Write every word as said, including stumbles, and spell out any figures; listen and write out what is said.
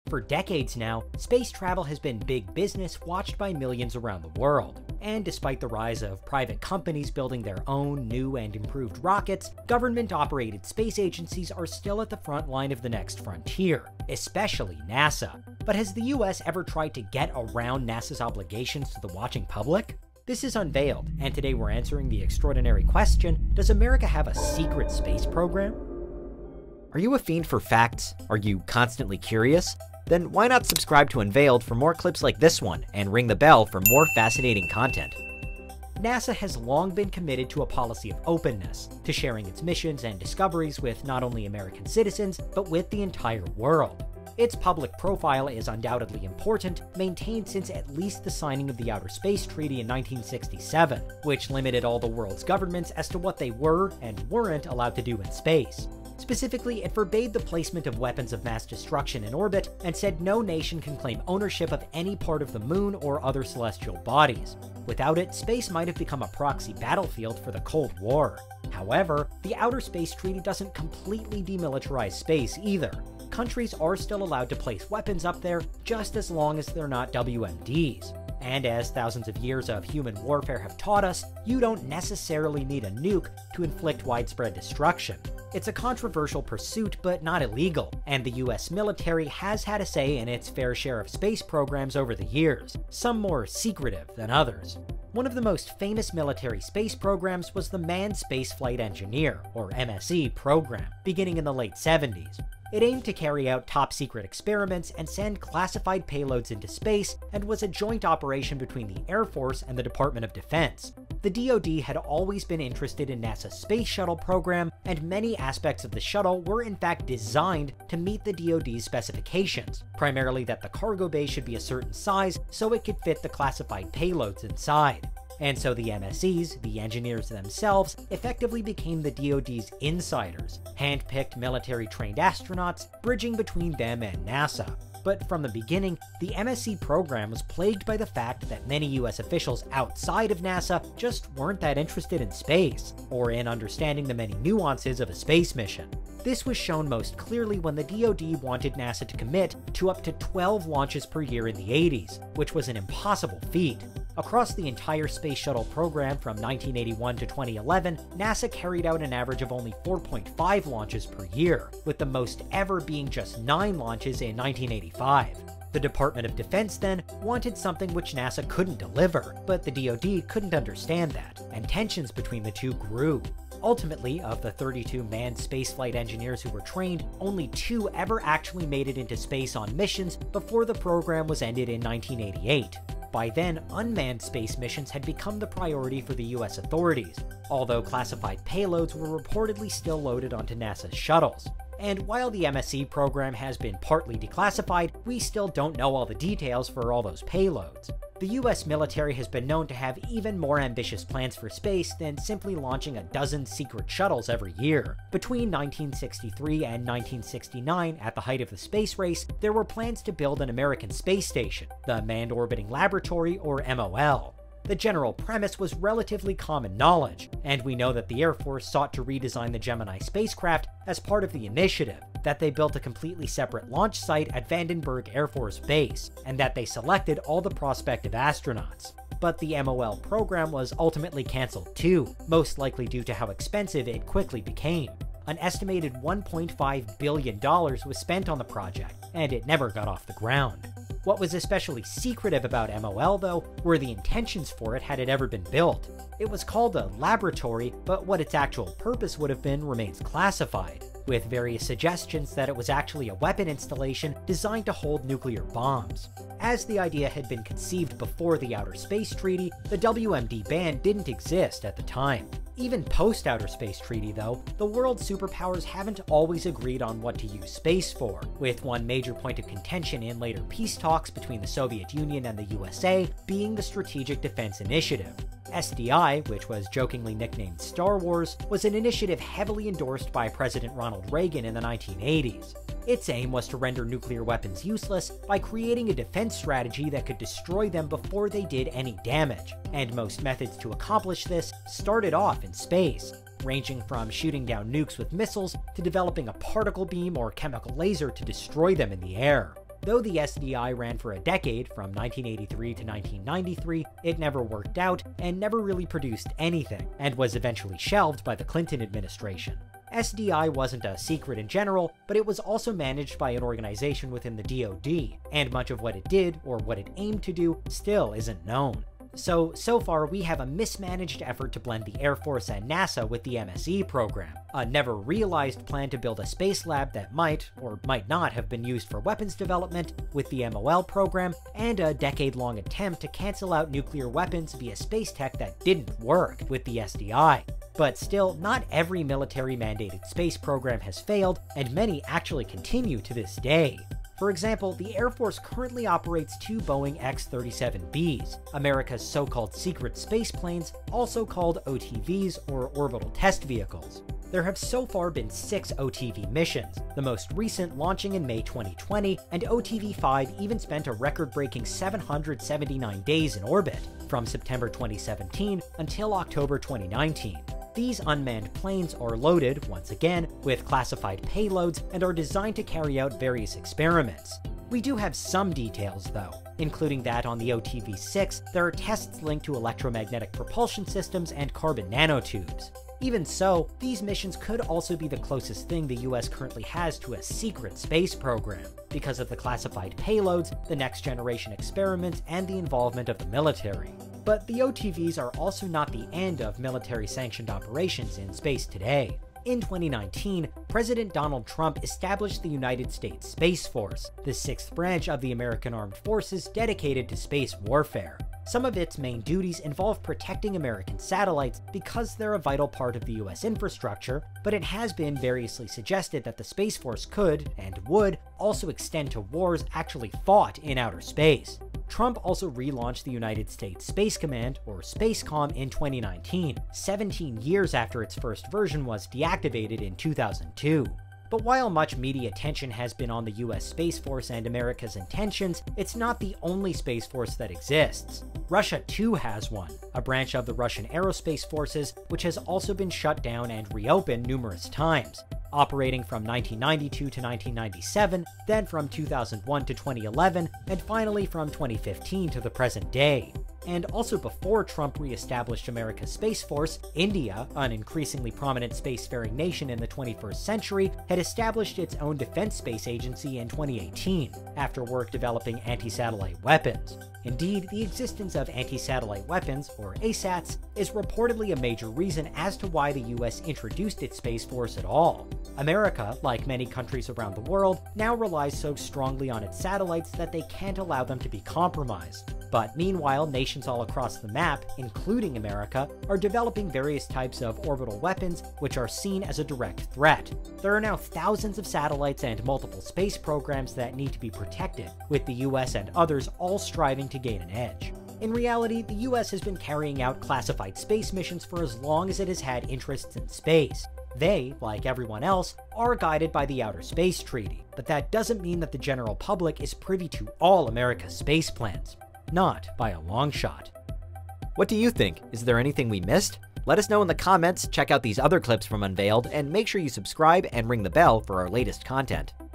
For decades now, space travel has been big business watched by millions around the world. And despite the rise of private companies building their own new and improved rockets, government-operated space agencies are still at the front line of the next frontier, especially NASA. But has the U S ever tried to get around NASA's obligations to the watching public? This is Unveiled, and today we're answering the extraordinary question, does America have a secret space program? Are you a fiend for facts? Are you constantly curious? Then why not subscribe to Unveiled for more clips like this one, and ring the bell for more fascinating content. NASA has long been committed to a policy of openness, to sharing its missions and discoveries with not only American citizens, but with the entire world. Its public profile is undoubtedly important, maintained since at least the signing of the Outer Space Treaty in nineteen sixty-seven, which limited all the world's governments as to what they were and weren't allowed to do in space. Specifically, it forbade the placement of weapons of mass destruction in orbit, and said no nation can claim ownership of any part of the moon or other celestial bodies. Without it, space might have become a proxy battlefield for the Cold War. However, the Outer Space Treaty doesn't completely demilitarize space either. Countries are still allowed to place weapons up there, just as long as they're not W M Ds. And as thousands of years of human warfare have taught us, you don't necessarily need a nuke to inflict widespread destruction. It's a controversial pursuit, but not illegal, and the U S military has had a say in its fair share of space programs over the years, some more secretive than others. One of the most famous military space programs was the Manned Spaceflight Engineer, or M S E, program, beginning in the late seventies. It aimed to carry out top-secret experiments and send classified payloads into space, and was a joint operation between the Air Force and the Department of Defense. The D O D had always been interested in NASA's Space Shuttle program, and many aspects of the shuttle were in fact designed to meet the D O D's specifications, primarily that the cargo bay should be a certain size so it could fit the classified payloads inside. And so the M S Es, the engineers themselves, effectively became the D O D's insiders, hand-picked military-trained astronauts, bridging between them and NASA. But from the beginning, the M S E program was plagued by the fact that many U S officials outside of NASA just weren't that interested in space, or in understanding the many nuances of a space mission. This was shown most clearly when the D O D wanted NASA to commit to up to twelve launches per year in the eighties, which was an impossible feat. Across the entire Space Shuttle program from nineteen eighty-one to twenty eleven, NASA carried out an average of only four point five launches per year, with the most ever being just nine launches in nineteen eighty-five. The Department of Defense then wanted something which NASA couldn't deliver, but the D O D couldn't understand that, and tensions between the two grew. Ultimately, of the thirty-two manned spaceflight engineers who were trained, only two ever actually made it into space on missions before the program was ended in nineteen eighty-eight. By then, unmanned space missions had become the priority for the U S authorities, although classified payloads were reportedly still loaded onto NASA's shuttles. And while the M S E program has been partly declassified, we still don't know all the details for all those payloads. The U S military has been known to have even more ambitious plans for space than simply launching a dozen secret shuttles every year. Between nineteen sixty-three and nineteen sixty-nine, at the height of the space race, there were plans to build an American space station, the Manned Orbiting Laboratory, or M O L. The general premise was relatively common knowledge, and we know that the Air Force sought to redesign the Gemini spacecraft as part of the initiative, that they built a completely separate launch site at Vandenberg Air Force Base, and that they selected all the prospective astronauts. But the M O L program was ultimately cancelled too, most likely due to how expensive it quickly became. An estimated one point five billion dollars was spent on the project, and it never got off the ground. What was especially secretive about M O L, though, were the intentions for it had it ever been built. It was called a laboratory, but what its actual purpose would have been remains classified, with various suggestions that it was actually a weapon installation designed to hold nuclear bombs. As the idea had been conceived before the Outer Space Treaty, the W M D ban didn't exist at the time. Even post-Outer Space Treaty, though, the world superpowers haven't always agreed on what to use space for, with one major point of contention in later peace talks between the Soviet Union and the U S A being the Strategic Defense Initiative. S D I, which was jokingly nicknamed Star Wars, was an initiative heavily endorsed by President Ronald Reagan in the nineteen eighties. Its aim was to render nuclear weapons useless by creating a defense strategy that could destroy them before they did any damage, and most methods to accomplish this started off in space, ranging from shooting down nukes with missiles to developing a particle beam or chemical laser to destroy them in the air. Though the S D I ran for a decade, from nineteen eighty-three to nineteen ninety-three, it never worked out and never really produced anything, and was eventually shelved by the Clinton administration. S D I wasn't a secret in general, but it was also managed by an organization within the D O D, and much of what it did, or what it aimed to do, still isn't known. So, so far we have a mismanaged effort to blend the Air Force and NASA with the M S E program, a never-realized plan to build a space lab that might, or might not, have been used for weapons development with the M O L program, and a decade-long attempt to cancel out nuclear weapons via space tech that didn't work with the S D I. But still, not every military-mandated space program has failed, and many actually continue to this day. For example, the Air Force currently operates two Boeing X thirty-seven Bs, America's so-called secret space planes, also called O T Vs, or Orbital Test Vehicles. There have so far been six O T V missions, the most recent launching in May twenty twenty, and O T V five even spent a record-breaking seven hundred seventy-nine days in orbit, from September twenty seventeen until October twenty nineteen. These unmanned planes are loaded, once again, with classified payloads and are designed to carry out various experiments. We do have some details, though, including that on the O T V six, there are tests linked to electromagnetic propulsion systems and carbon nanotubes. Even so, these missions could also be the closest thing the U S currently has to a secret space program, because of the classified payloads, the next-generation experiments, and the involvement of the military. But the O T Vs are also not the end of military-sanctioned operations in space today. In twenty nineteen, President Donald Trump established the United States Space Force, the sixth branch of the American Armed Forces dedicated to space warfare. Some of its main duties involve protecting American satellites because they're a vital part of the U S infrastructure, but it has been variously suggested that the Space Force could, and would, also extend to wars actually fought in outer space. Trump also relaunched the United States Space Command, or SPACECOM, in twenty nineteen, seventeen years after its first version was deactivated in two thousand two. But while much media attention has been on the U S Space Force and America's intentions, it's not the only Space Force that exists. Russia too has one, a branch of the Russian Aerospace Forces, which has also been shut down and reopened numerous times, operating from nineteen ninety-two to nineteen ninety-seven, then from two thousand one to twenty eleven, and finally from twenty fifteen to the present day. And also before Trump re-established America's Space Force, India, an increasingly prominent spacefaring nation in the twenty-first century, had established its own defense space agency in twenty eighteen, after work developing anti-satellite weapons. Indeed, the existence of anti-satellite weapons, or A SATs, is reportedly a major reason as to why the U S introduced its Space Force at all. America, like many countries around the world, now relies so strongly on its satellites that they can't allow them to be compromised. But meanwhile, nations all across the map, including America, are developing various types of orbital weapons which are seen as a direct threat. There are now thousands of satellites and multiple space programs that need to be protected, with the U S and others all striving to gain an edge. In reality, the U S has been carrying out classified space missions for as long as it has had interests in space. They, like everyone else, are guided by the Outer Space Treaty, but that doesn't mean that the general public is privy to all America's space plans. Not by a long shot. What do you think? Is there anything we missed? Let us know in the comments, check out these other clips from Unveiled, and make sure you subscribe and ring the bell for our latest content.